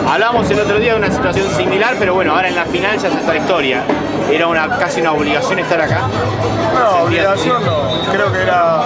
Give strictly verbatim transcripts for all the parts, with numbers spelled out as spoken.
Hablábamos el otro día de una situación similar, pero bueno, ahora en la final ya es otra historia. ¿Era una, casi una obligación estar acá? No, obligación no. Creo que era,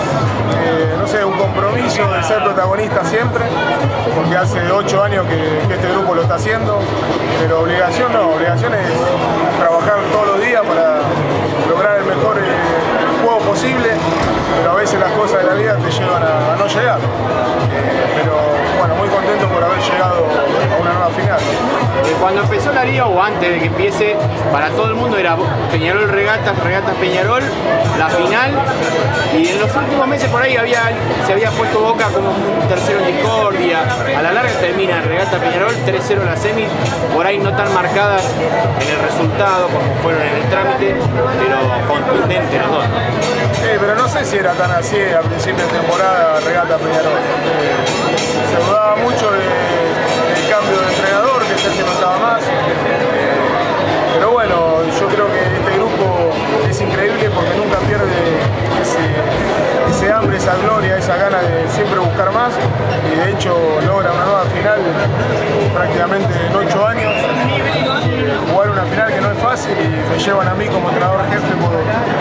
eh, no sé, un compromiso de ser protagonista siempre, porque hace ocho años que, que este grupo lo está haciendo, pero obligación no. Obligación es trabajar todos los días para lograr el mejor eh, juego posible, pero a veces las cosas de la vida te llevan a, a no llegar. Eh, pero bueno, muy contento por haber llegado a una nueva final. Cuando empezó la liga o antes de que empiece, para todo el mundo era Peñarol Regatas, Regatas Peñarol, la final, y en los últimos meses por ahí había, se había puesto Boca como un tercero en discordia. A la larga termina Regatas Peñarol, tres cero la semi, por ahí no tan marcadas en el resultado como fueron en el trámite, pero contundente los dos. Sí, pero no sé si era tan así a principio de temporada Regatas Peñarol. Eh, se dudaba mucho de, del cambio de entrenador, que Sergio no estaba más. Eh, pero bueno, yo creo que este grupo es increíble porque nunca pierde ese, ese hambre, esa gloria, esa gana de siempre buscar más, y de hecho logra una nueva final prácticamente en ocho años. Eh, jugar una final que no es fácil y me llevan a mí como entrenador jefe por,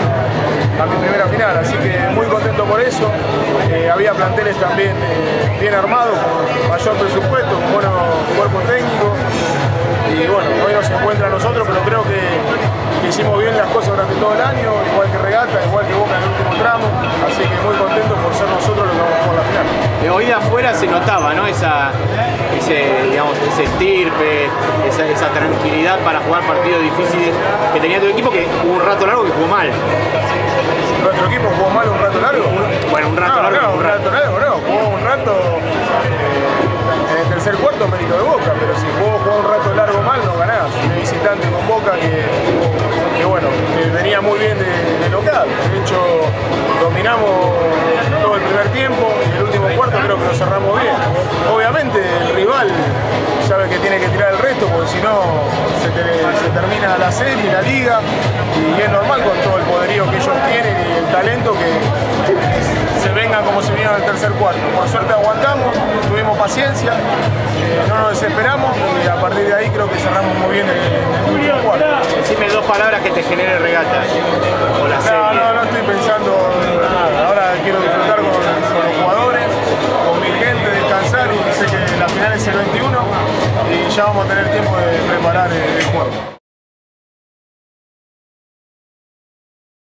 a mi primera final, así que muy contento por eso. Eh, había planteles también eh, bien armados, con mayor presupuesto, con buenos cuerpos técnicos, y bueno, hoy nos encuentra a nosotros, pero creo que, que hicimos bien las cosas durante todo el año, igual que Regata, igual que Boca en el último tramo, así que muy contento por ser nosotros los que vamos por la final. De hoy de afuera se notaba, ¿no? Esa, ese, digamos, ese estirpe, esa, esa tranquilidad para jugar partidos difíciles que tenía tu equipo, que hubo un rato largo que jugó mal. ¿Nuestro equipo jugó mal un rato largo? Bueno, un rato no, largo. No, un rato largo, no. Jugó un rato eh, en el tercer cuarto mérito de Boca, pero si jugó, jugó un rato largo mal, no ganás. De visitante con Boca que, que bueno, que venía muy bien de, de local. De hecho, dominamos todo el primer tiempo y el último cuarto creo que lo cerramos bien. Obviamente el rival sabe que tiene que tirar el resto, porque si no se, te, se termina la serie, la liga, y es normal con todo el poderío que ellos tienen y el talento que se vengan como se vinieron al tercer cuarto. Por suerte aguantamos, tuvimos paciencia, eh, no nos desesperamos y a partir de ahí creo que cerramos muy bien el, el último cuarto. Decime dos palabras que te genere Regata o la serie. No, no,